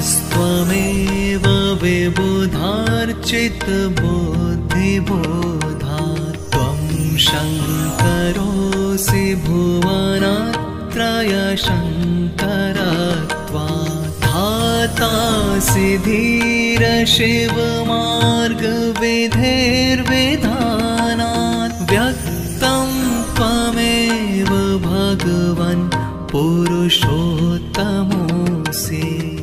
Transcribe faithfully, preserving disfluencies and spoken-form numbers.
त्वमेव विबुधार्चितबुद्धिबोधा त्वं शङ्करोऽसि भुवनत्रयशङ्करत्वात् धातासि धीर शिवमार्गविधेर्विधानात् व्यक्तं त्वमेव भगवन् पुरुषोत्तमोऽसि।